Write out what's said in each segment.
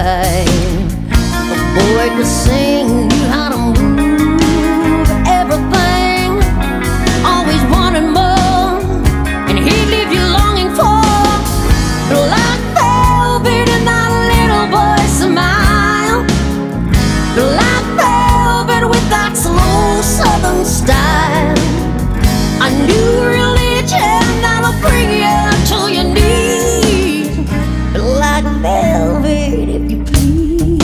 right. The boy could sing, knew how to move everything, always wanted more, and he'd leave you longing for black velvet in that little boy's smile, black velvet with that slow southern style. I knew religion that'll bring you to your knees, black velvet if you please.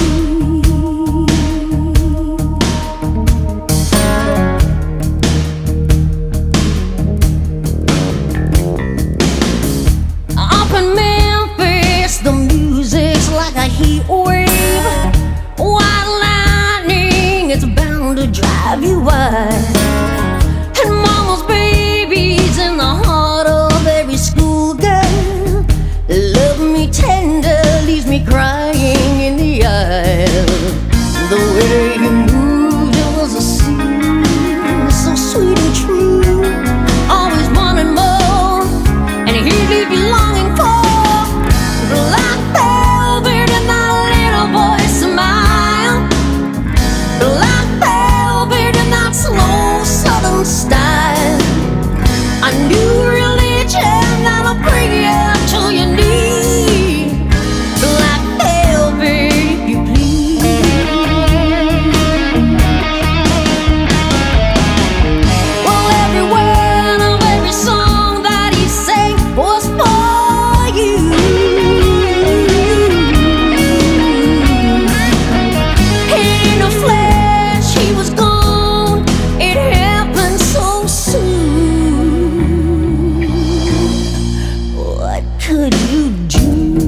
Up in Memphis, the music's like a heat wave. White lightning, it's bound to drive you wild. And mama's baby's in the heart of every schoolgirl. Love me tender, leaves me crying in the aisle. The way you moved, it was a scene so sweet and true. Always wanting more, and he'd leave you longing for black velvet in that little boy's smile, black velvet in that slow southern style. I knew religion that'll bring you to your knees, black velvet if you please. Well, every word of every song that he sang was for you. In the flesh he was gone, it happened so soon. What could you do?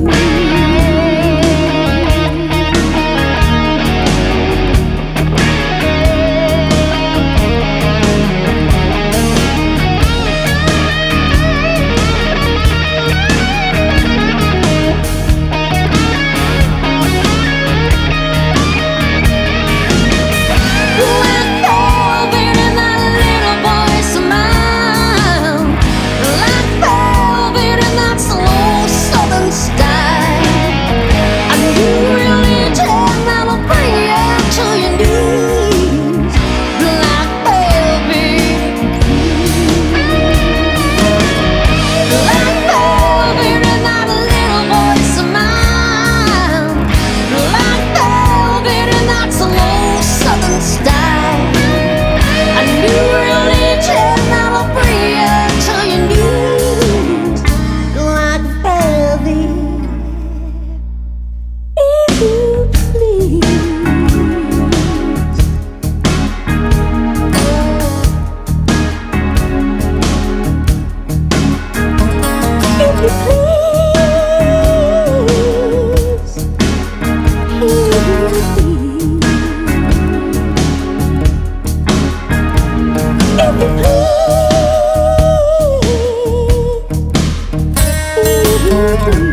Black velvet in that little boy's smile, black velvet in that slow southern style. I knew religion that'll bring you to your knees, black velvet. Black velvet in that little boy's smile, black velvet in that slow southern style. I knew religion that'll bring you to your knees, black velvet if you please. If you please, if you please, if you please, if you please.